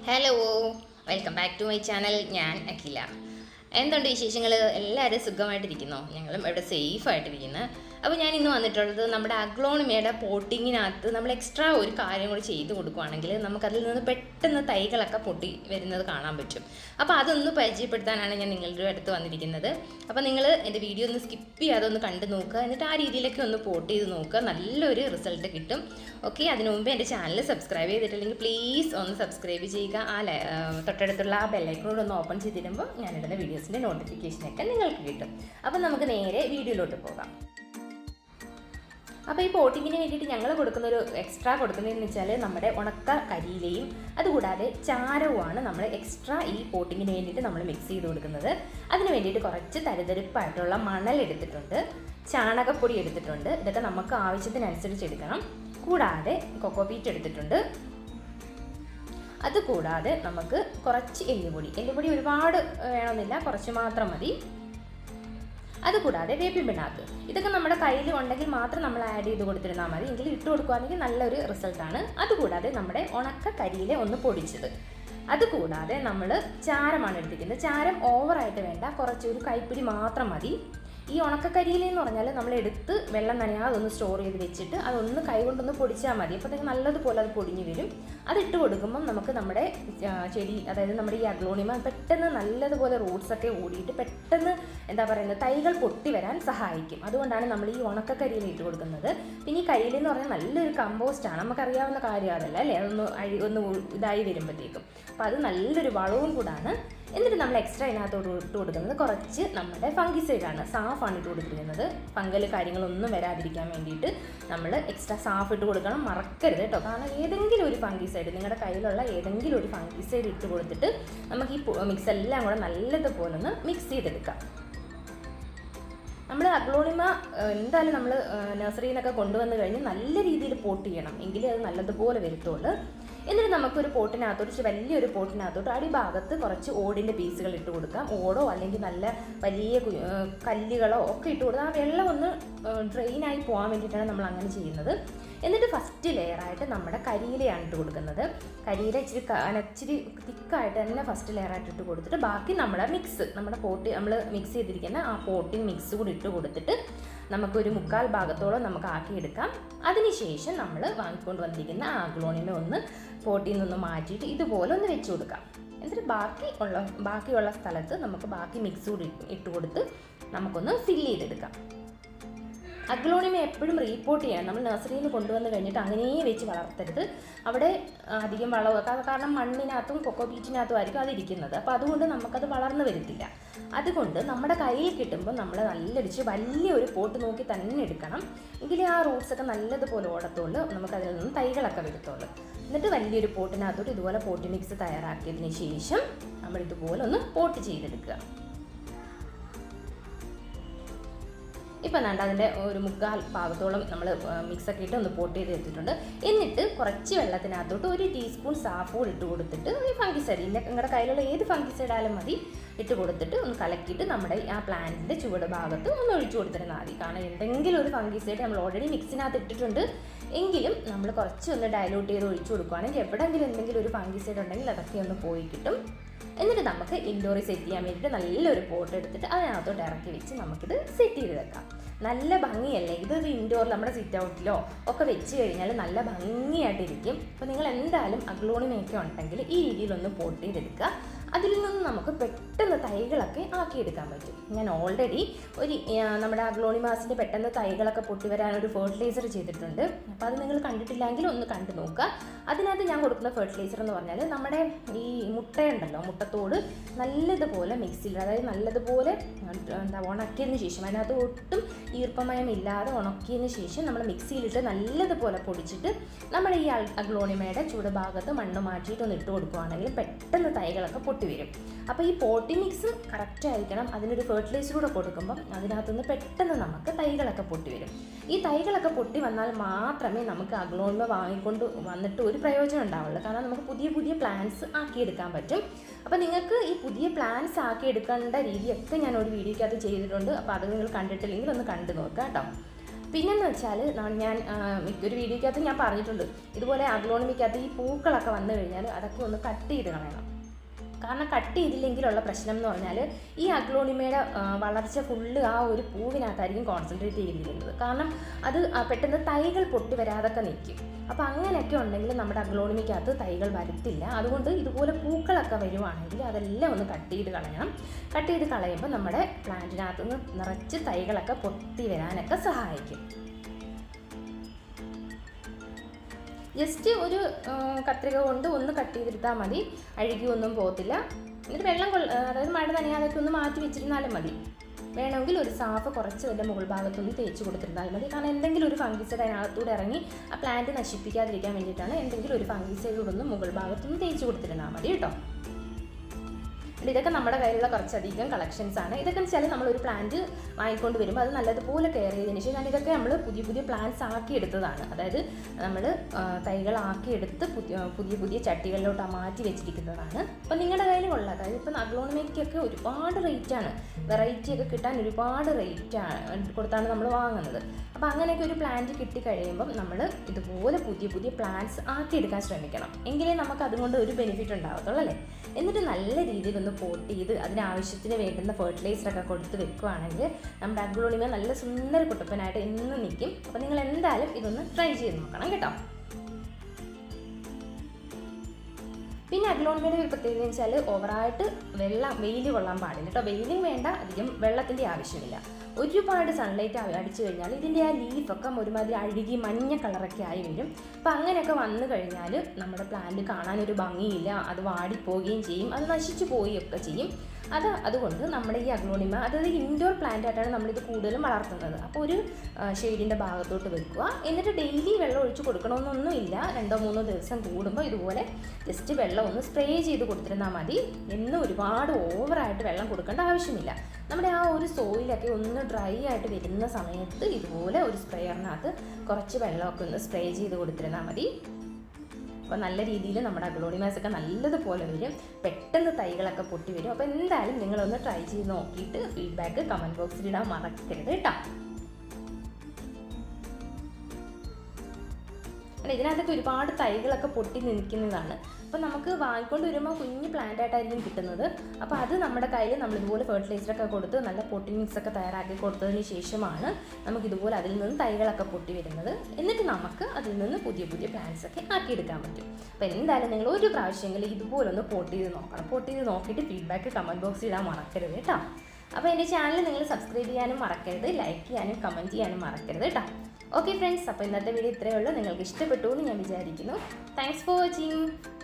Hello, welcome back to my channel. ഞാൻ അഖില. എന്തുണ്ട് വിശേഷങ്ങൾ? എല്ലാവരും സുഖമായിട്ടിരിക്കുന്നോ? ഞങ്ങളും ഇവിടെ സേഫായിട്ടിരിക്കുന്നു. അപ്പോൾ ഞാൻ ഇന്ന് വന്നിട്ടുള്ളത് നമ്മുടെ അഗ്ലോണിമയുടെ പോട്ടിങ്ങിനകത്ത് നമ്മൾ എക്സ്ട്രാ ഒരു കാര്യം കൂടി ചെയ്ത് കൊടുക്കുകയാണെങ്കിൽ നമുക്കതിൽ നിന്ന് പെട്ടെന്ന് തൈകളൊക്കെ പൊട്ടി വരുന്നത് കാണാൻ പറ്റും. അപ്പോൾ അതൊന്ന് പരിചയപ്പെടുത്താനാണ് ഞാൻ നിങ്ങളുടെ അടുത്ത് വന്നിരിക്കുന്നത്. അപ്പോൾ നിങ്ങൾ എൻ്റെ വീഡിയോ ഒന്ന് സ്കിപ്പ് ചെയ്യാതെ ഒന്ന് കണ്ടു നോക്കുക, എന്നിട്ട് ആ രീതിയിലൊക്കെ ഒന്ന് പോട്ട് ചെയ്ത് നോക്കുക. നല്ലൊരു റിസൾട്ട് കിട്ടും. ഓക്കെ, അതിനു മുമ്പ് എൻ്റെ ചാനൽ സബ്സ്ക്രൈബ് ചെയ്തിട്ടില്ലെങ്കിൽ പ്ലീസ് ഒന്ന് സബ്സ്ക്രൈബ് ചെയ്യുക. തൊട്ടടുത്തുള്ള ആ ബെല്ലൈക്കനോട് ഒന്ന് ഓപ്പൺ ചെയ്തിടുമ്പോൾ ഞാനിടുന്ന വീഡിയോസിൻ്റെ നോട്ടിഫിക്കേഷനൊക്കെ നിങ്ങൾക്ക് കിട്ടും. അപ്പോൾ നമുക്ക് നേരെ വീഡിയോയിലോട്ട് പോകാം. അപ്പോൾ ഈ പോട്ടിങ്ങിന് വേണ്ടിയിട്ട് ഞങ്ങൾ കൊടുക്കുന്നൊരു എക്സ്ട്രാ കൊടുക്കുന്നതെന്ന് വെച്ചാൽ നമ്മുടെ ഉണക്ക കരിയിലയും അതുകൂടാതെ ചാരവുമാണ് നമ്മൾ എക്സ്ട്രാ ഈ പോട്ടിങ്ങിന് വേണ്ടിയിട്ട് നമ്മൾ മിക്സ് ചെയ്ത് കൊടുക്കുന്നത്. അതിന് വേണ്ടിയിട്ട് കുറച്ച് തരിതരിപ്പായിട്ടുള്ള മണൽ എടുത്തിട്ടുണ്ട്, ചാണകപ്പൊടി എടുത്തിട്ടുണ്ട്. ഇതൊക്കെ നമുക്ക് ആവശ്യത്തിനനുസരിച്ച് എടുക്കണം. കൂടാതെ കൊക്കോപീറ്റ് എടുത്തിട്ടുണ്ട്. അതുകൂടാതെ നമുക്ക് കുറച്ച് എല്ലുപൊടി ഒരുപാട് വേണമെന്നില്ല, കുറച്ച് മാത്രം മതി. അതുകൂടാതെ വേപ്പിൻ പിണ്ണാക്ക്. ഇതൊക്കെ നമ്മുടെ കയ്യിൽ ഉണ്ടെങ്കിൽ മാത്രം നമ്മൾ ആഡ് ചെയ്ത് കൊടുത്തിരുന്നാൽ മതി. എങ്കിൽ ഇട്ട് കൊടുക്കുകയാണെങ്കിൽ നല്ലൊരു റിസൾട്ടാണ്. അതുകൂടാതെ നമ്മുടെ ഉണക്ക കരിയില ഒന്ന് പൊടിച്ചത്. അതുകൂടാതെ നമ്മൾ ചാരമാണ് എടുത്തിരിക്കുന്നത്. ചാരം ഓവറായിട്ട് വേണ്ട, കുറച്ചൊരു കൈപ്പിടി മാത്രം മതി. ഈ ഉണക്കക്കരിയില എന്ന് പറഞ്ഞാൽ നമ്മൾ എടുത്ത് വെള്ളം നനയാതെ ഒന്ന് സ്റ്റോർ ചെയ്ത് വെച്ചിട്ട് അതൊന്ന് കൈകൊണ്ടൊന്ന് പൊടിച്ചാൽ മതി. അപ്പോൾ നിങ്ങൾക്ക് നല്ലതുപോലെ അത് പൊടിഞ്ഞ് വരും. അതിട്ട് കൊടുക്കുമ്പം നമുക്ക് നമ്മുടെ ചെടി, അതായത് നമ്മുടെ ഈ അഗ്ലോണിമ പെട്ടെന്ന് നല്ലതുപോലെ റൂട്ട്സൊക്കെ ഓടിയിട്ട് പെട്ടെന്ന് തൈകൾ പൊട്ടി വരാൻ സഹായിക്കും. അതുകൊണ്ടാണ് നമ്മൾ ഈ ഉണക്കക്കരിയില ഇട്ട് കൊടുക്കുന്നത്. പിന്നെ ഈ കരിയില എന്ന് പറഞ്ഞാൽ നല്ലൊരു കമ്പോസ്റ്റാണ്, നമുക്കറിയാവുന്ന കാര്യം അതല്ല അല്ലേ? അതൊന്ന് ഇതായി വരുമ്പോഴത്തേക്കും അപ്പോൾ അത് നല്ലൊരു വളവും കൂടാണ്. എന്നിട്ട് നമ്മൾ എക്സ്ട്രാ ഇതിനകത്തോട് ഇട്ട് കൊടുക്കുന്നത് കുറച്ച് നമ്മുടെ ഫംഗിസൈഡാണ്, സാഫാണ് ഇട്ട് കൊടുത്തിരിക്കുന്നത്. ഫംഗൽ കാര്യങ്ങളൊന്നും വരാതിരിക്കാൻ വേണ്ടിയിട്ട് നമ്മൾ എക്സ്ട്രാ സാഫ് ഇട്ട് കൊടുക്കണം, മറക്കരുത് കേട്ടോ. കാരണം ഏതെങ്കിലും ഒരു ഫംഗിസൈഡ്, നിങ്ങളുടെ കയ്യിലുള്ള ഏതെങ്കിലും ഒരു ഫംഗിസൈഡ് ഇട്ട് കൊടുത്തിട്ട് നമുക്ക് ഈ മിക്സ് എല്ലാം കൂടെ നല്ലതുപോലെ ഒന്ന് മിക്സ് ചെയ്തെടുക്കാം. നമ്മൾ അഗ്ലോണിമ എന്തായാലും നമ്മൾ നഴ്സറിയിൽ നിന്നൊക്കെ കൊണ്ടുവന്ന് കഴിഞ്ഞ് നല്ല രീതിയിൽ പോട്ട് ചെയ്യണം, എങ്കിലേ അത് നല്ലതുപോലെ വരുത്തുള്ളൂ. എന്നിട്ട് നമുക്കൊരു പോട്ടിനകത്തോട്ട്, വലിയൊരു പോട്ടിനകത്തോട്ട് അടിഭാഗത്ത് കുറച്ച് ഓടിൻ്റെ പീസുകൾ ഇട്ട് കൊടുക്കാം. ഓടോ അല്ലെങ്കിൽ നല്ല വലിയ കല്ലുകളോ ഒക്കെ ഇട്ട് കൊടുക്കാം. ആ വെള്ളം ഒന്ന് ഡ്രെയിനായി പോകാൻ വേണ്ടിയിട്ടാണ് നമ്മൾ അങ്ങനെ ചെയ്യുന്നത്. എന്നിട്ട് ഫസ്റ്റ് ലെയറായിട്ട് നമ്മുടെ കരിയിലയാണ് ഇട്ട് കൊടുക്കുന്നത്. കരിയില ഇച്ചിരി തിക്കായിട്ട് തന്നെ ഫസ്റ്റ് ലെയറായിട്ട് ഇട്ട് കൊടുത്തിട്ട് ബാക്കി നമ്മുടെ മിക്സ്, നമ്മുടെ പോട്ടി നമ്മൾ മിക്സ് ചെയ്തിരിക്കുന്ന ആ പോട്ടിൻ മിക്സ് കൂടി ഇട്ട് കൊടുത്തിട്ട് നമുക്കൊരു 1/4 ഭാഗത്തോളം നമുക്ക് ആക്കിയെടുക്കാം. അതിനുശേഷം നമ്മൾ വാങ്ങിക്കൊണ്ട് വന്നിരിക്കുന്ന അഗ്ലോണിമ ഒന്ന് പോട്ടിൽ നിന്നൊന്ന് മാറ്റിയിട്ട് ഇതുപോലെ ഒന്ന് വെച്ച് കൊടുക്കാം. എന്നിട്ട് ബാക്കിയുള്ള സ്ഥലത്ത് നമുക്ക് ബാക്കി മിക്സ് കൂടി ഇട്ട് കൊടുത്ത് നമുക്കൊന്ന് ഫില്ല് ചെയ്തെടുക്കാം. അഗ്ലോണിമ എപ്പോഴും റീപോർട്ട് ചെയ്യണം. നമ്മൾ നഴ്സറിയിൽ നിന്ന് കൊണ്ടുവന്ന് കഴിഞ്ഞിട്ട് അങ്ങനെ വെച്ച് വളർത്തരുത്. അവിടെ അധികം വളവ്, കാരണം മണ്ണിനകത്തും കൊക്കോപീറ്റിനകത്തും ആയിരിക്കും അതിരിക്കുന്നത്. അപ്പോൾ അതുകൊണ്ട് നമുക്കത് വളർന്നു വരത്തില്ല. അതുകൊണ്ട് നമ്മുടെ കയ്യിൽ കിട്ടുമ്പോൾ നമ്മൾ നല്ലടിച്ച് വലിയൊരു പോട്ട് നോക്കി തന്നെ എടുക്കണം. എങ്കിലേ ആ റൂട്ട്സൊക്കെ നല്ലതുപോലെ ഓടത്തുള്ളൂ, നമുക്കതിൽ നിന്ന് തൈകളൊക്കെ വരുത്തുള്ളൂ. എന്നിട്ട് വലിയൊരു പോട്ടിനകത്തോട്ട് ഇതുപോലെ പോട്ട് മിക്സ് തയ്യാറാക്കിയതിന് ശേഷം നമ്മൾ ഇതുപോലെ ഒന്ന് പോട്ട് ചെയ്തെടുക്കുക. ഇപ്പം വേണ്ട, അതിൻ്റെ ഒരു 1/4 ഭാഗത്തോളം നമ്മൾ മിക്സൊക്കെ ഇട്ട് ഒന്ന് പോട്ട് ചെയ്ത് എടുത്തിട്ടുണ്ട്. എന്നിട്ട് കുറച്ച് വെള്ളത്തിനകത്തോട്ട് 1 ടീസ്പൂൺ സാഫ് കൂടി ഇട്ട് കൊടുത്തിട്ട് ഈ ഫംഗിസൈഡ്, നിങ്ങളുടെ കയ്യിലുള്ള ഏത് ഫംഗിസൈഡ് ആയാലും മതി, ഇട്ട് കൊടുത്തിട്ട് ഒന്ന് കലക്കിയിട്ട് നമ്മുടെ ആ പ്ലാന്റിൻ്റെ ചുവട് ഭാഗത്ത് ഒന്ന് ഒഴിച്ചു കൊടുത്തിരുന്നാൽ മതി. കാരണം എന്തെങ്കിലും ഒരു ഫംഗിസൈഡ് നമ്മൾ ഓൾറെഡി മിക്സിനകത്ത് ഇട്ടിട്ടുണ്ട് എങ്കിലും നമ്മൾ കുറച്ചൊന്ന് ഡയലൂട്ട് ചെയ്ത് ഒഴിച്ചു കൊടുക്കുകയാണെങ്കിൽ എവിടെയെങ്കിലും എന്തെങ്കിലും ഒരു ഫംഗിസൈഡ് ഉണ്ടെങ്കിൽ അതൊക്കെ ഒന്ന് പോയി കിട്ടും. എന്നിട്ട് നമുക്ക് ഇൻഡോറിൽ സെറ്റ് ചെയ്യാൻ വേണ്ടിയിട്ട് നല്ലൊരു പോട്ട് എടുത്തിട്ട് അതിനകത്തോട്ട് ഇറക്കി വെച്ച് നമുക്കിത് സെറ്റ് ചെയ്ത് വെക്കാം. നല്ല ഭംഗിയല്ലേ ഇത്? ഇൻഡോറിൽ നമ്മുടെ സിറ്റ് ഔട്ടിലോ ഒക്കെ വെച്ച് കഴിഞ്ഞാൽ നല്ല ഭംഗിയായിട്ടിരിക്കും. അപ്പോൾ നിങ്ങൾ എന്തായാലും അഗ്ലോണിമയൊക്കെ ഉണ്ടെങ്കിൽ ഈ രീതിയിലൊന്ന് പോട്ട് ചെയ്തെടുക്കുക. അതിൽ നിന്ന് നമുക്ക് പെട്ടെന്ന് തൈകളൊക്കെ ആക്കിയെടുക്കാൻ പറ്റും. ഞാൻ ഓൾറെഡി നമ്മുടെ അഗ്ലോണിമാസിൻ്റെ പെട്ടെന്ന് തൈകളൊക്കെ പൊട്ടി വരാൻ ഒരു ഫെർട്ടിലൈസർ ചെയ്തിട്ടുണ്ട്. അപ്പോൾ അത് നിങ്ങൾ കണ്ടിട്ടില്ലെങ്കിൽ ഒന്ന് കണ്ടു നോക്കുക. അതിനകത്ത് ഞാൻ കൊടുക്കുന്ന ഫെർട്ടിലൈസർ എന്ന് പറഞ്ഞാൽ നമ്മുടെ ഈ മുട്ടയുണ്ടല്ലോ, മുട്ടത്തോട് നല്ലതുപോലെ മിക്സിയിൽ, അതായത് നല്ലതുപോലെ ഉണക്കിയതിന് ശേഷം, അതിനകത്ത് ഒട്ടും ഈർപ്പമയം ഇല്ലാതെ ഉണക്കിയതിന് ശേഷം നമ്മൾ മിക്സിയിലിട്ട് നല്ലതുപോലെ പൊടിച്ചിട്ട് നമ്മുടെ ഈ അഗ്ലോണിമയുടെ ചുടുഭാഗത്ത് മണ്ണ് മാറ്റിയിട്ട് ഒന്ന് ഇട്ട് കൊടുക്കുകയാണെങ്കിൽ പെട്ടെന്ന് തൈകളൊക്കെ പൊട്ടി വരും. അപ്പോൾ ഈ പോട്ടി മിക്സും കറക്റ്റ് ആയിരിക്കണം. അതിനൊരു ഫെർട്ടിലൈസർ കൂടെ കൊടുക്കുമ്പം അതിനകത്തുനിന്ന് പെട്ടെന്ന് നമുക്ക് തൈകളൊക്കെ പൊട്ടി വരും. ഈ തൈകളൊക്കെ പൊട്ടി വന്നാൽ മാത്രമേ നമുക്ക് അഗ്ലോണിമ വാങ്ങിക്കൊണ്ട് വന്നിട്ട് ഒരു പ്രയോജനം ഉണ്ടാവുള്ളൂ. കാരണം നമുക്ക് പുതിയ പുതിയ പ്ലാന്റ്സ് ആക്കിയെടുക്കാൻ പറ്റും. അപ്പോൾ നിങ്ങൾക്ക് ഈ പുതിയ പ്ലാന്റ്സ് ആക്കിയെടുക്കേണ്ട രീതിയൊക്കെ ഞാൻ ഒരു വീഡിയോയ്ക്കകത്ത് ചെയ്തിട്ടുണ്ട്. അപ്പോൾ അത് നിങ്ങൾ കണ്ടിട്ടില്ലെങ്കിൽ ഒന്ന് കണ്ടു നോക്കുക കേട്ടോ. പിന്നെന്ന് വെച്ചാൽ ഞാൻ ഒരു വീഡിയോയ്ക്കകത്ത് ഞാൻ പറഞ്ഞിട്ടുണ്ട്, ഇതുപോലെ അഗ്ലോണിമയ്ക്കകത്ത് ഈ പൂക്കളൊക്കെ വന്നു കഴിഞ്ഞാൽ അതൊക്കെ ഒന്ന് കട്ട് ചെയ്ത് കളയണം. കാരണം കട്ട് ചെയ്തില്ലെങ്കിലുള്ള പ്രശ്നം എന്ന് പറഞ്ഞാൽ ഈ അഗ്ലോണിമയുടെ വളർച്ച ഫുള്ള് ആ ഒരു പൂവിനകത്തായിരിക്കും കോൺസെൻട്രേറ്റ് ചെയ്തിരിക്കുന്നത്. കാരണം അത് പെട്ടെന്ന് തൈകൾ പൊട്ടി വരാതൊക്കെ നിൽക്കും. അപ്പോൾ അങ്ങനെയൊക്കെ ഉണ്ടെങ്കിൽ നമ്മുടെ അഗ്ലോണിമയ്ക്കകത്ത് തൈകൾ വരത്തില്ല. അതുകൊണ്ട് ഇതുപോലെ പൂക്കളൊക്കെ വരുവാണെങ്കിൽ അതെല്ലാം ഒന്ന് കട്ട് ചെയ്ത് കളയണം. കട്ട് ചെയ്ത് കളയുമ്പോൾ നമ്മുടെ പ്ലാന്റിനകത്ത് നിന്ന് നിറച്ച് തൈകളൊക്കെ പൊട്ടി വരാനൊക്കെ സഹായിക്കും. ജസ്റ്റ് ഒരു കത്രിക കൊണ്ട് ഒന്ന് കട്ട് ചെയ്തെടുത്താൽ മതി, അഴുകിയൊന്നും പോകത്തില്ല. എന്നിട്ട് വെള്ളം അതായത് മഴ നനയാതൊക്കെ ഒന്ന് മാറ്റി വെച്ചിരുന്നാലും മതി. വേണമെങ്കിൽ ഒരു സാഫ് കുറച്ച് അതിൻ്റെ മുകൾ ഭാഗത്തൊന്ന് തേച്ച് കൊടുത്തിരുന്നാൽ മതി. കാരണം എന്തെങ്കിലും ഒരു ഫംഗിസൈഡ് അതിനകത്തൂടെ ഇറങ്ങി ആ പ്ലാന്റ് നശിപ്പിക്കാതിരിക്കാൻ വേണ്ടിയിട്ടാണ് എന്തെങ്കിലും ഒരു ഫംഗിസൈഡ് ഒന്ന് മുകൾ ഭാഗത്തൊന്ന് തേച്ച് കൊടുത്തിരുന്നാൽ മതി കേട്ടോ. ഇതൊക്കെ നമ്മുടെ കയ്യിലുള്ള കുറച്ചധികം കളക്ഷൻസാണ്. ഇതൊക്കെ വെച്ചാൽ നമ്മളൊരു പ്ലാന്റ് വാങ്ങിക്കൊണ്ട് വരുമ്പോൾ അത് നല്ലതുപോലെ കെയർ ചെയ്തതിന് ശേഷം ഇതൊക്കെ നമ്മൾ പുതിയ പുതിയ പ്ലാന്റ്സ് ആക്കിയെടുത്തതാണ്. അതായത് നമ്മൾ തൈകളാക്കിയെടുത്ത് പുതിയ ചട്ടികളിലോട്ട് മാറ്റി വെച്ചിരിക്കുന്നതാണ്. അപ്പോൾ നിങ്ങളുടെ കയ്യിലുള്ള അതായത് ഇപ്പം അഗ്ലോണിമയ്ക്കൊക്കെ ഒരുപാട് റേറ്റാണ്, വെറൈറ്റിയൊക്കെ കിട്ടാൻ ഒരുപാട് റേറ്റ് കൊടുത്താണ് നമ്മൾ വാങ്ങുന്നത്. അപ്പോൾ അങ്ങനെയൊക്കെ ഒരു പ്ലാന്റ് കിട്ടിക്കഴിയുമ്പം നമ്മൾ ഇതുപോലെ പുതിയ പ്ലാന്റ്സ് ആക്കിയെടുക്കാൻ ശ്രമിക്കണം. എങ്കിലേ നമുക്ക് അതുകൊണ്ട് ഒരു ബെനിഫിറ്റ് ഉണ്ടാകത്തുള്ളൂ അല്ലേ. എന്നിട്ട് നല്ല രീതിയിൽ ഒന്ന് പോട്ട് ചെയ്ത് അതിനാവശ്യത്തിന് വേണ്ടുന്ന ഫെർട്ടിലൈസറൊക്കെ കൊടുത്ത് വെക്കുകയാണെങ്കിൽ നമ്മുടെ അഗ്ലോണിമ നല്ല സുന്ദര കുട്ടപ്പനായിട്ട് എന്നും നിൽക്കും. അപ്പോൾ നിങ്ങൾ എന്തായാലും ഇതൊന്ന് ട്രൈ ചെയ്ത് നോക്കണം കേട്ടോ. പിന്നെ അഗ്ലോണിമയുടെ ഒരു പ്രത്യേകത എന്ന് വെച്ചാൽ ഓവറായിട്ട് വെയിൽ കൊള്ളാൻ പാടില്ല കേട്ടോ. വെയിലും വേണ്ട, അധികം വെള്ളത്തിൻ്റെ ആവശ്യമില്ല. ഒരുപാട് സൺലൈറ്റ് അടിച്ചു കഴിഞ്ഞാൽ ഇതിൻ്റെ ആ ലീഫൊക്കെ ഒരുമാതിരി അഴുകി മഞ്ഞ കളറൊക്കെ ആയി വരും. അപ്പോൾ അങ്ങനെയൊക്കെ വന്നു കഴിഞ്ഞാൽ നമ്മുടെ പ്ലാന്റ് കാണാനൊരു ഭംഗിയില്ല, അത് വാടിപ്പോവുകയും ചെയ്യും, അത് നശിച്ചു പോവുകയൊക്കെ ചെയ്യും. അതുകൊണ്ട് നമ്മുടെ ഈ അഗ്ലോണിമ അതായത് ഇൻഡോർ പ്ലാന്റ് ആയിട്ടാണ് നമ്മളിത് കൂടുതലും വളർത്തുന്നത്. അപ്പോൾ ഒരു ഷെയ്ഡിൻ്റെ ഭാഗത്തോട്ട് വെക്കുക. എന്നിട്ട് ഡെയിലി വെള്ളം ഒഴിച്ച് കൊടുക്കണമെന്നൊന്നുമില്ല. 2-3 ദിവസം കൂടുമ്പോൾ ഇതുപോലെ ജസ്റ്റ് വെള്ളം ഒന്ന് സ്പ്രേ ചെയ്ത് കൊടുത്തിരുന്നാൽ മതി. എന്നും ഒരുപാട് ഓവറായിട്ട് വെള്ളം കൊടുക്കേണ്ട ആവശ്യമില്ല. നമ്മുടെ ആ ഒരു സോയിലൊക്കെ ഒന്ന് ഡ്രൈ ആയിട്ട് വരുന്ന സമയത്ത് ഇതുപോലെ ഒരു സ്പ്രേയറിനകത്ത് കുറച്ച് വെള്ളമൊക്കെ ഒന്ന് സ്പ്രേ ചെയ്ത് കൊടുത്തിരുന്നാൽ മതി. അപ്പോൾ നല്ല രീതിയിൽ നമ്മുടെ അഗ്ലോണിമാസൊക്കെ നല്ലതുപോലെ വരും, പെട്ടെന്ന് തൈകളൊക്കെ പൊട്ടി വരും. അപ്പോൾ എന്തായാലും നിങ്ങളൊന്ന് ട്രൈ ചെയ്ത് നോക്കിയിട്ട് ഫീഡ്ബാക്ക് കമൻറ്റ് ബോക്സിൽ ഇടാൻ മറക്കരുത് കേട്ടോ. ഇതിനകത്തൊക്കെ ഒരുപാട് തൈകളൊക്കെ പൊട്ടി നിൽക്കുന്നതാണ്. അപ്പോൾ നമുക്ക് വാങ്ങിക്കൊണ്ട് വരുമ്പോൾ കുഞ്ഞ് പ്ലാന്റ് ആയിട്ടായിരിക്കും കിട്ടുന്നത്. അപ്പോൾ അത് നമ്മുടെ കയ്യിൽ നമ്മളിതുപോലെ ഫെർട്ടിലൈസറൊക്കെ കൊടുത്ത് നല്ല പോട്ടിംഗ് മിക്സൊക്കെ തയ്യാറാക്കി കൊടുത്തതിന് ശേഷമാണ് നമുക്കിതുപോലെ അതിൽ നിന്ന് തൈകളൊക്കെ പൊട്ടി വരുന്നത്. എന്നിട്ട് നമുക്ക് അതിൽ നിന്ന് പുതിയ പ്ലാന്റ്സൊക്കെ ആക്കിയെടുക്കാൻ പറ്റും. അപ്പോൾ എന്തായാലും നിങ്ങൾ ഒരു പ്രാവശ്യമെങ്കിലും ഇതുപോലൊന്ന് പോട്ട് ചെയ്ത് നോക്കണം. പോട്ട് ചെയ്ത് നോക്കിയിട്ട് ഫീഡ്ബാക്ക് കമൻറ്റ് ബോക്സിൽ ഇടാൻ മറക്കരുത് കേട്ടോ. അപ്പോൾ എൻ്റെ ചാനൽ നിങ്ങൾ സബ്സ്ക്രൈബ് ചെയ്യാനും മറക്കരുത്, ലൈക്ക് ചെയ്യാനും കമൻറ്റ് ചെയ്യാനും മറക്കരുത് കേട്ടോ. ഓക്കെ ഫ്രണ്ട്സ്, അപ്പോൾ ഇന്നത്തെ വീഡിയോ ഇത്രയേ ഉള്ളൂ. നിങ്ങൾക്ക് ഇഷ്ടപ്പെട്ടു എന്ന് ഞാൻ വിചാരിക്കുന്നു. Thanks for watching.